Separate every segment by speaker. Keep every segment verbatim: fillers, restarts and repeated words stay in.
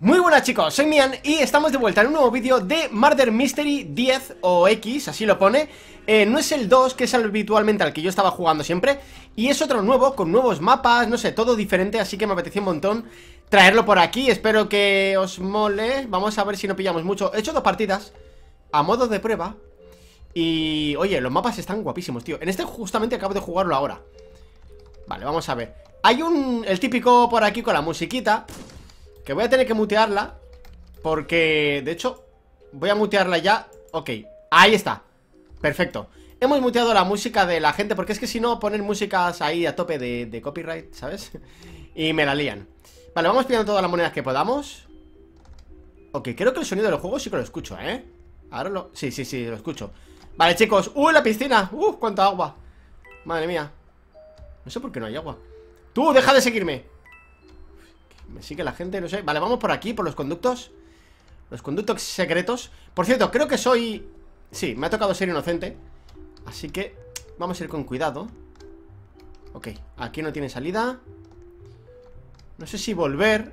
Speaker 1: Muy buenas chicos, soy Mian y estamos de vuelta en un nuevo vídeo de Murder Mystery diez o X, así lo pone. eh, No es el dos, que es el habitualmente al que yo estaba jugando siempre, y es otro nuevo, con nuevos mapas, no sé, todo diferente, así que me apetecía un montón traerlo por aquí. Espero que os mole. Vamos a ver si no pillamos mucho. He hecho dos partidas a modo de prueba y, oye, los mapas están guapísimos, tío. En este justamente acabo de jugarlo ahora. Vale, vamos a ver. Hay un, el típico por aquí con la musiquita, que voy a tener que mutearla, porque, de hecho, voy a mutearla ya. Ok, ahí está. Perfecto. Hemos muteado la música de la gente, porque es que si no ponen músicas ahí a tope de, de copyright, ¿sabes? Y me la lían. Vale, vamos pillando todas las monedas que podamos. Ok, creo que el sonido del juego sí que lo escucho, ¿eh? Ahora lo... Sí, sí, sí, lo escucho. Vale, chicos. ¡Uy, la piscina! ¡Uh, cuánta agua! Madre mía. No sé por qué no hay agua. ¡Tú, deja de seguirme! Me sigue la gente, no sé. Vale, vamos por aquí, por los conductos. Los conductos secretos. Por cierto, creo que soy... Sí, me ha tocado ser inocente, así que vamos a ir con cuidado. Ok, aquí no tiene salida. No sé si volver.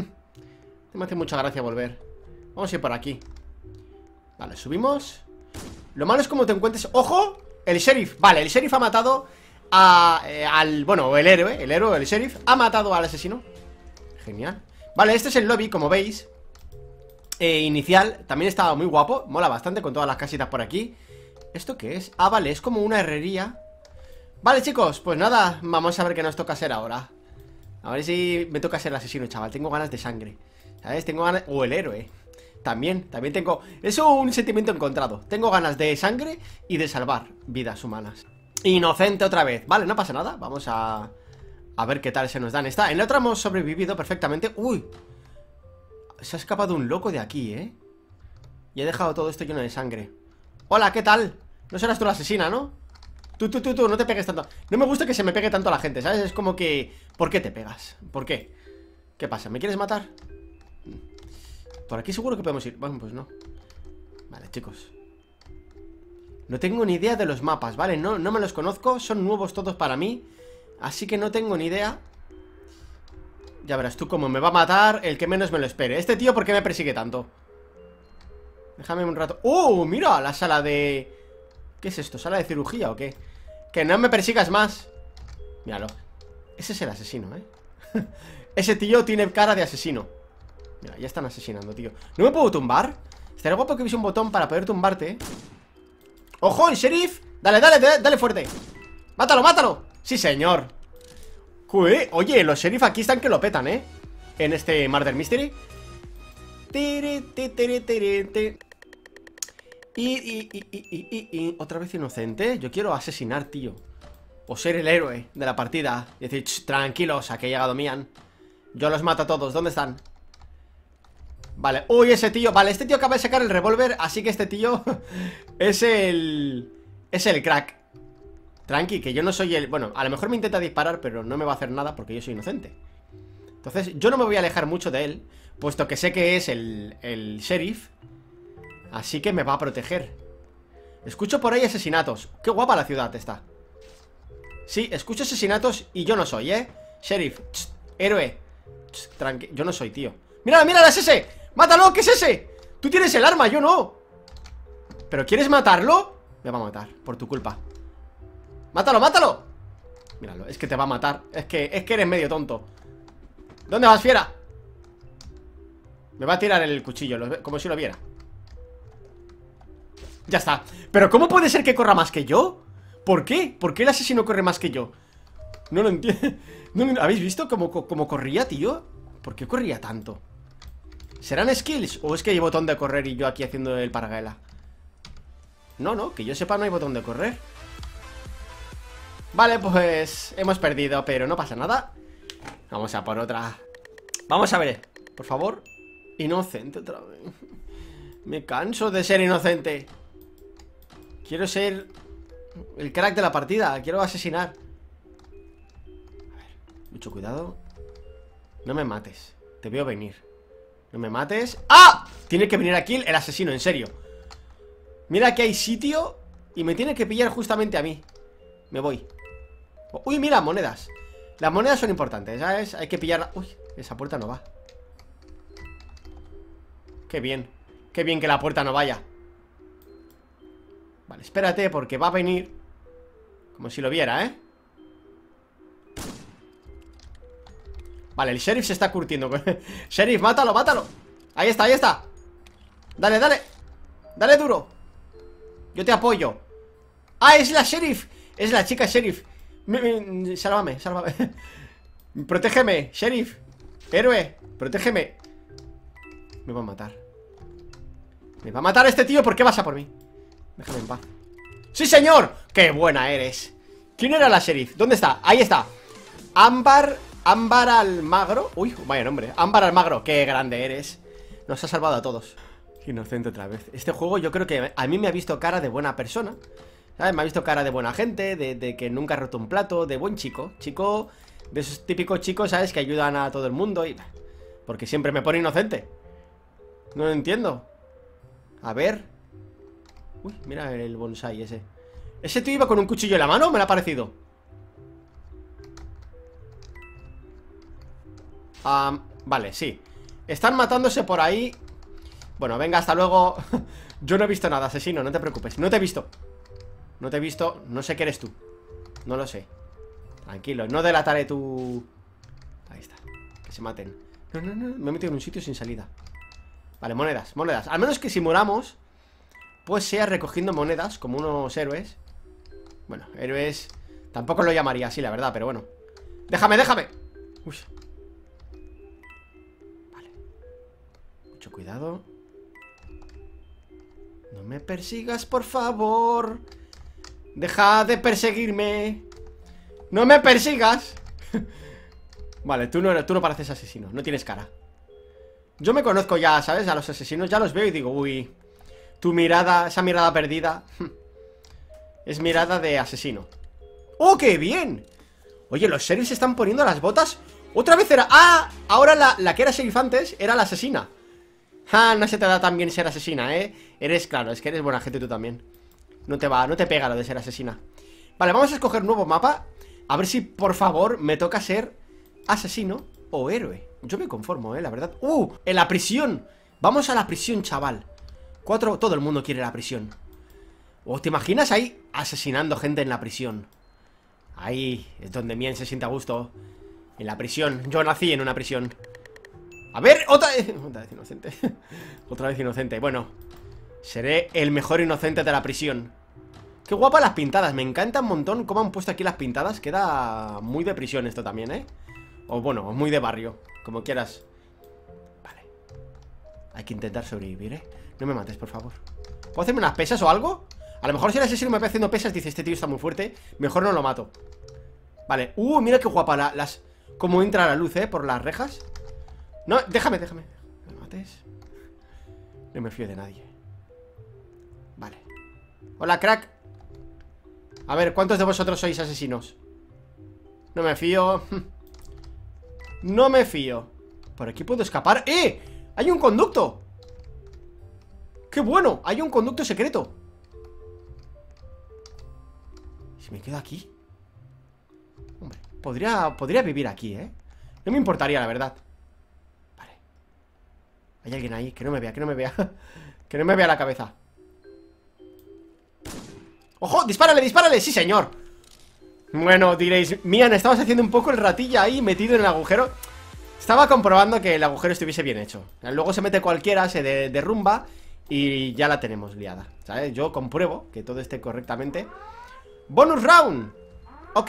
Speaker 1: Me hace mucha gracia volver. Vamos a ir por aquí. Vale, subimos. Lo malo es como te encuentres... ¡Ojo! El sheriff. Vale, el sheriff ha matado a, eh, al... Bueno, el héroe, el héroe, el sheriff ha matado al asesino. Genial. Vale, este es el lobby, como veis, eh, inicial. También estaba muy guapo, mola bastante con todas las casitas por aquí. ¿Esto qué es? Ah, vale, es como una herrería. Vale, chicos, pues nada, vamos a ver qué nos toca ser ahora. A ver si me toca ser el asesino, chaval. Tengo ganas de sangre, ¿sabes? Tengo ganas... O el héroe. También, también tengo... Es un sentimiento encontrado. Tengo ganas de sangre y de salvar vidas humanas. Inocente otra vez. Vale, no pasa nada, vamos a... A ver qué tal se nos dan. Está, en la otra hemos sobrevivido perfectamente. ¡Uy! Se ha escapado un loco de aquí, ¿eh? Y he dejado todo esto lleno de sangre. Hola, ¿qué tal? No serás tú la asesina, ¿no? Tú, tú, tú, tú, no te pegues tanto. No me gusta que se me pegue tanto a la gente, ¿sabes? Es como que... ¿Por qué te pegas? ¿Por qué? ¿Qué pasa? ¿Me quieres matar? Por aquí seguro que podemos ir. Bueno, pues no. Vale, chicos. No tengo ni idea de los mapas, ¿vale? No, no me los conozco, son nuevos todos para mí, así que no tengo ni idea. Ya verás tú cómo me va a matar el que menos me lo espere. Este tío, ¿por qué me persigue tanto? Déjame un rato. ¡Uh! Mira, la sala de... ¿Qué es esto? ¿Sala de cirugía o qué? Que no me persigas más. Míralo. Ese es el asesino, ¿eh? Ese tío tiene cara de asesino. Mira, ya están asesinando, tío. ¿No me puedo tumbar? Estaría guapo que hubiese un botón para poder tumbarte, ¿eh? ¡Ojo, el sheriff! Dale, dale, dale, dale fuerte. ¡Mátalo, mátalo! Sí, señor. Uy, oye, los sheriff aquí están que lo petan, ¿eh? En este Murder Mystery. Y, y, y, y, y, y, otra vez inocente. Yo quiero asesinar, tío. O ser el héroe de la partida. Y decir, tranquilos, aquí ha llegado Mian. Yo los mato a todos, ¿dónde están? Vale, uy, ese tío, vale, este tío acaba de sacar el revólver. Así que este tío es el... Es el crack. Tranqui, que yo no soy el... Bueno, a lo mejor me intenta disparar, pero no me va a hacer nada porque yo soy inocente. Entonces, yo no me voy a alejar mucho de él, puesto que sé que es el, el sheriff. Así que me va a proteger. Escucho por ahí asesinatos. Qué guapa la ciudad está. Sí, escucho asesinatos y yo no soy, ¿eh? Sheriff, tss, héroe, tss, tranqui, yo no soy, tío. ¡Mírala, mírala, es ese! ¡Mátalo, qué es ese! Tú tienes el arma, yo no. ¿Pero quieres matarlo? Me va a matar, por tu culpa. ¡Mátalo, mátalo! Míralo, es que te va a matar. Es que, es que eres medio tonto. ¿Dónde vas, fiera? Me va a tirar el cuchillo, como si lo viera. Ya está. ¿Pero cómo puede ser que corra más que yo? ¿Por qué? ¿Por qué el asesino corre más que yo? No lo entiendo. ¿No lo... ¿Habéis visto cómo, cómo corría, tío? ¿Por qué corría tanto? ¿Serán skills? ¿O es que hay botón de correr y yo aquí haciendo el paragaela? No, no, que yo sepa no hay botón de correr. Vale, pues hemos perdido, pero no pasa nada. Vamos a por otra. Vamos a ver, por favor. Inocente otra vez. Me canso de ser inocente. Quiero ser el crack de la partida. Quiero asesinar. A ver, mucho cuidado. No me mates, te veo venir. No me mates. ¡Ah! Tiene que venir aquí el asesino, en serio. Mira que hay sitio y me tiene que pillar justamente a mí. Me voy. Uy, mira, monedas. Las monedas son importantes, ¿sabes? Hay que pillarla. Uy, esa puerta no va. Qué bien. Qué bien que la puerta no vaya. Vale, espérate porque va a venir. Como si lo viera, ¿eh? Vale, el sheriff se está curtiendo. Sheriff, mátalo, mátalo. Ahí está, ahí está. Dale, dale. Dale duro. Yo te apoyo. Ah, es la sheriff. Es la chica sheriff. Me, me, sálvame, sálvame. Protégeme, sheriff. Héroe, protégeme. Me va a matar. Me va a matar este tío, ¿por qué vas a por mí? Déjame en paz. ¡Sí, señor! ¡Qué buena eres! ¿Quién era la sheriff? ¿Dónde está? Ahí está. Ámbar, Ámbar Almagro. Uy, vaya nombre. Ámbar Almagro, qué grande eres. Nos ha salvado a todos. Inocente otra vez. Este juego yo creo que a mí me ha visto cara de buena persona, ¿sabes? Me ha visto cara de buena gente, de, de que nunca ha roto un plato, de buen chico. Chico, de esos típicos chicos, ¿sabes? Que ayudan a todo el mundo y... Porque siempre me pone inocente. No lo entiendo. A ver. Uy, mira el bonsai ese. ¿Ese tío iba con un cuchillo en la mano? Me lo ha parecido. um, Vale, sí. Están matándose por ahí. Bueno, venga, hasta luego. Yo no he visto nada, asesino, no te preocupes. No te he visto. No te he visto, no sé qué eres tú. No lo sé. Tranquilo, no delataré tu... Ahí está, que se maten. No, no, no, me he metido en un sitio sin salida. Vale, monedas, monedas. Al menos que si moramos, pues sea recogiendo monedas como unos héroes. Bueno, héroes tampoco lo llamaría así, la verdad, pero bueno. Déjame, déjame. Uy. Vale. Mucho cuidado. No me persigas, por favor. Deja de perseguirme. No me persigas. Vale, tú no, tú no pareces asesino. No tienes cara. Yo me conozco ya, ¿sabes? A los asesinos ya los veo y digo, uy, tu mirada, esa mirada perdida es mirada de asesino. ¡Oh, qué bien! Oye, los sheriffs se están poniendo las botas. Otra vez era... ¡Ah! Ahora la, la que era sheriff antes era la asesina. ¡Ah! No se te da tan bien ser asesina, ¿eh? Eres, claro, es que eres buena gente tú también. No te va, no te pega lo de ser asesina. Vale, vamos a escoger un nuevo mapa. A ver si, por favor, me toca ser asesino o héroe. Yo me conformo, eh, la verdad. ¡Uh! En la prisión. Vamos a la prisión, chaval. Cuatro, todo el mundo quiere la prisión. ¿O te imaginas ahí asesinando gente en la prisión? Ahí es donde Mien se siente a gusto. En la prisión. Yo nací en una prisión. A ver, otra vez. Otra vez inocente. Otra vez inocente. Bueno, seré el mejor inocente de la prisión. Qué guapas las pintadas. Me encanta un montón cómo han puesto aquí las pintadas. Queda muy de prisión esto también, ¿eh? O bueno, muy de barrio, como quieras. Vale. Hay que intentar sobrevivir, ¿eh? No me mates, por favor. ¿Puedo hacerme unas pesas o algo? A lo mejor si el asesino me ve haciendo pesas, dice, este tío está muy fuerte, mejor no lo mato. Vale. Uh, mira qué guapa la, las... Cómo entra la luz, ¿eh? Por las rejas. No, déjame, déjame. No me mates. No me fío de nadie. Vale. Hola, crack. A ver, ¿cuántos de vosotros sois asesinos? No me fío. No me fío. Por aquí puedo escapar. ¡Eh! ¡Hay un conducto! ¡Qué bueno! Hay un conducto secreto. ¿Si me quedo aquí? Hombre, podría, podría vivir aquí, ¿eh? No me importaría, la verdad. Vale. Hay alguien ahí, que no me vea, que no me vea. Que no me vea la cabeza. ¡Ojo! ¡Dispárale, dispárale! ¡Sí, señor! Bueno, diréis, Mian, estabas haciendo un poco el ratilla ahí metido en el agujero. Estaba comprobando que el agujero estuviese bien hecho. Luego se mete cualquiera, se de derrumba y ya la tenemos liada, ¿sabes? Yo compruebo que todo esté correctamente. Bonus round. Ok.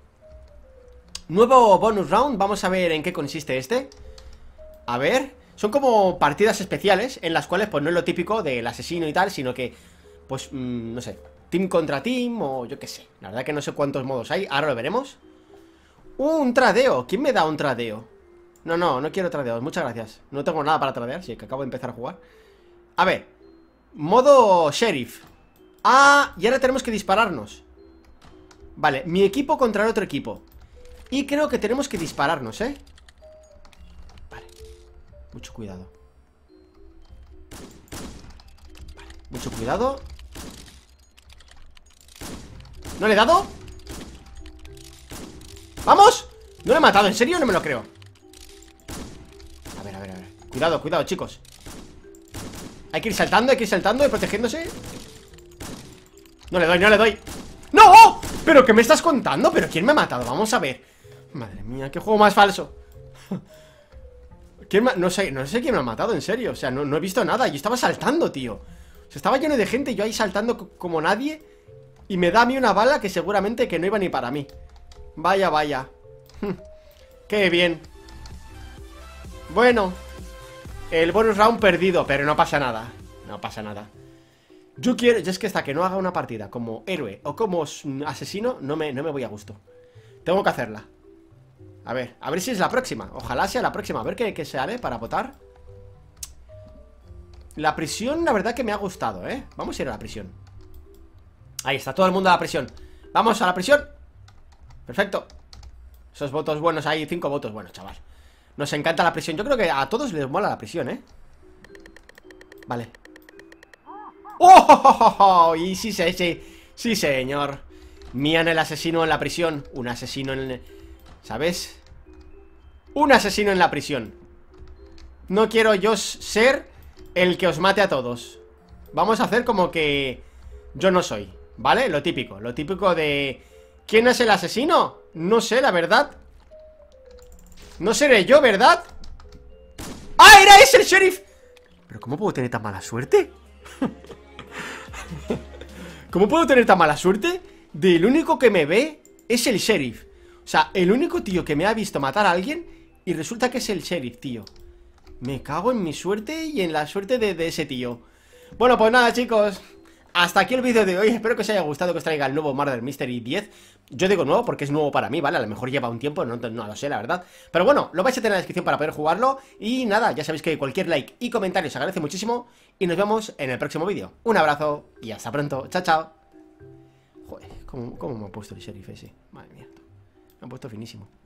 Speaker 1: Nuevo bonus round. Vamos a ver en qué consiste este. A ver. Son como partidas especiales en las cuales pues no es lo típico del asesino y tal, sino que, pues, mmm, no sé, team contra team o yo qué sé. La verdad que no sé cuántos modos hay, ahora lo veremos. Un tradeo, ¿quién me da un tradeo? No, no, no quiero tradeos, muchas gracias. No tengo nada para tradear, sí, que acabo de empezar a jugar. A ver, modo sheriff. Ah, y ahora tenemos que dispararnos. Vale, mi equipo contra el otro equipo. Y creo que tenemos que dispararnos, ¿eh? Vale, mucho cuidado. Vale, mucho cuidado. ¿No le he dado? ¡Vamos! ¿No le he matado? ¿En serio? No me lo creo. A ver, a ver, a ver. Cuidado, cuidado, chicos. Hay que ir saltando, hay que ir saltando y protegiéndose. No le doy, no le doy. ¡No! ¿Pero qué me estás contando? ¿Pero quién me ha matado? Vamos a ver. Madre mía, qué juego más falso. ¿Quién me... No sé, no sé quién me ha matado, en serio. O sea, no, no he visto nada. Yo estaba saltando, tío. O sea, estaba lleno de gente y yo ahí saltando como nadie. Y me da a mí una bala que seguramente que no iba ni para mí. Vaya, vaya. Qué bien. Bueno, el bonus round perdido, pero no pasa nada. No pasa nada. Yo quiero, yo es que hasta que no haga una partida como héroe o como asesino, no me, no me voy a gusto. Tengo que hacerla. A ver, a ver si es la próxima. Ojalá sea la próxima, a ver qué, qué sale para votar. La prisión, la verdad que me ha gustado, ¿eh? Vamos a ir a la prisión. Ahí está, todo el mundo a la prisión. Vamos a la prisión. Perfecto. Esos votos buenos, hay cinco votos buenos, chaval. Nos encanta la prisión, yo creo que a todos les mola la prisión, ¿eh? Vale. ¡Oh! oh, oh, oh! Y sí, sí, sí, sí, señor. Mian el asesino en la prisión. Un asesino en... ¿Sabes? Un asesino en la prisión. No quiero yo ser el que os mate a todos. Vamos a hacer como que yo no soy, ¿vale? Lo típico, lo típico de... ¿Quién es el asesino? No sé, la verdad. No seré yo, ¿verdad? ¡Ah, era ese el sheriff! ¿Pero cómo puedo tener tan mala suerte? ¿Cómo puedo tener tan mala suerte? Del único que me ve es el sheriff. O sea, el único tío que me ha visto matar a alguien y resulta que es el sheriff, tío. Me cago en mi suerte y en la suerte de, de ese tío. Bueno, pues nada, chicos, hasta aquí el vídeo de hoy. Espero que os haya gustado, que os traiga el nuevo Murder Mystery diez. Yo digo nuevo porque es nuevo para mí, ¿vale? A lo mejor lleva un tiempo, no, no lo sé, la verdad. Pero bueno, lo vais a tener en la descripción para poder jugarlo. Y nada, ya sabéis que cualquier like y comentario se agradece muchísimo. Y nos vemos en el próximo vídeo. Un abrazo y hasta pronto. Chao, chao. Joder, ¿cómo, cómo me ha puesto el sheriff ese? Madre mía, me ha puesto finísimo.